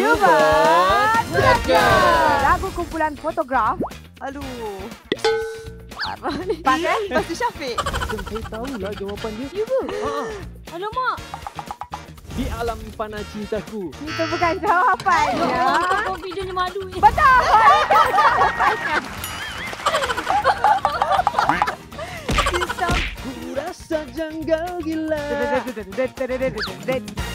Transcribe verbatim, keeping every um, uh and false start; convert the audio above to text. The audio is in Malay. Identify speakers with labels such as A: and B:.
A: Cuba Teka. Lagu kumpulan fotograf. Aduh. Parah ni. Pas kan? Lepas tu Syafiq.
B: Saya tahulah jawapan dia.
A: Ya ke?
B: Ha.
C: Alamak.
B: Di alam panah cintaku.
A: Itu bukan jawapannya.
C: Ya. Confident ni malu ni.
A: Betul.
B: Ku rasa janggal gila.